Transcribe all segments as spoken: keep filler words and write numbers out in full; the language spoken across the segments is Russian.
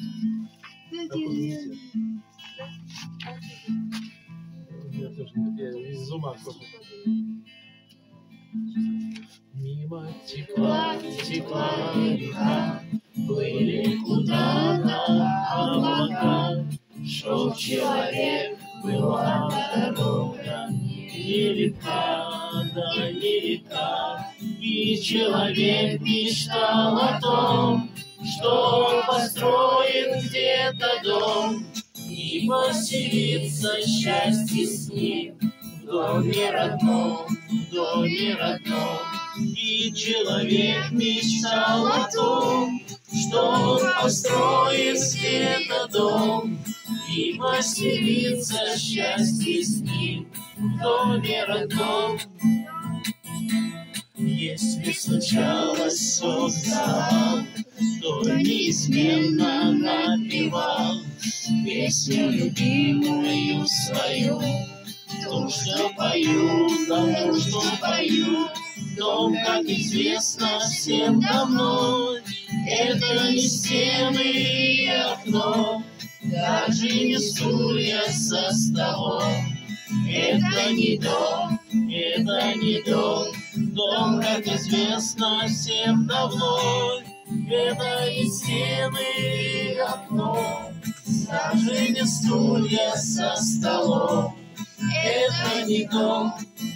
Я тоже не из ума просто. Мимо текла, текла река, плыли куда-то облака. Шел человек, была дорога, нелегка, да нелегка. И человек мечтал о том, что построит где-то дом и поселится счастье с ним в доме родном, в доме родном. И человек мечтал о том, что он построит где-то дом и поселится счастье с ним в доме родном. Если случалось сон вставал, то неизменно напевал песню любимую свою. То, что пою, тому, что пою, дом, как известно всем давно, это не стены и окно, даже не стулья со столом. Это не дом, это не дом, дом, как известно всем давно, это не стены и окно, даже не стулья со столом. Это не дом.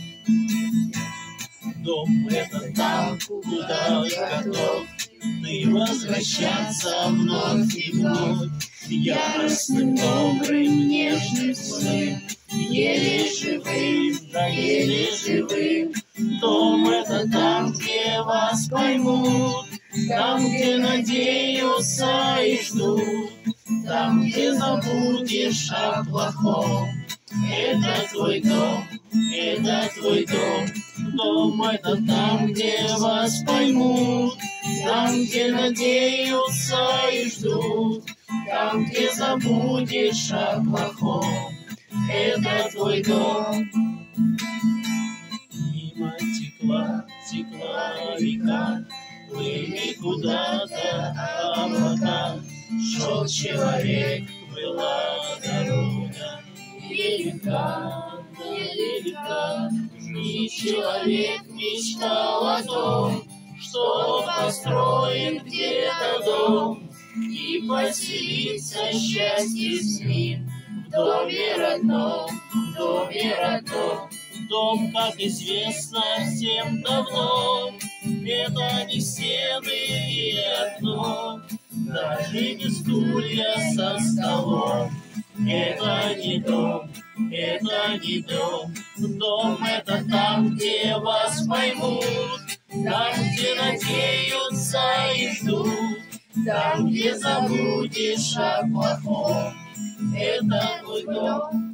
Дом — это там, куда готов ты возвращаться вновь и вновь, яростным, добрым, нежным, злым, еле живым, да еле живым. Дом — это там, где вас поймут, там, где надеются и ждут, там, где забудешь о плохом. Это твой дом, это твой дом. Дом — это там, где вас поймут, там, где надеются и ждут, там, где забудешь о плохом. Это твой дом. Мимо текла, текла река, плыли куда-то облака. Шел человек, была дорога, нелегка, нелегка. И человек мечтал о том, что построит где-то дом и поселится счастье с ним в доме родном, в доме родном. Дом, как известно всем давно, это не стены и окно, даже не стулья со столом. Это не дом, это не дом. Дом — это там, где вас поймут, там, где надеются и ждут, там, где забудешь о плохом. Это твой дом.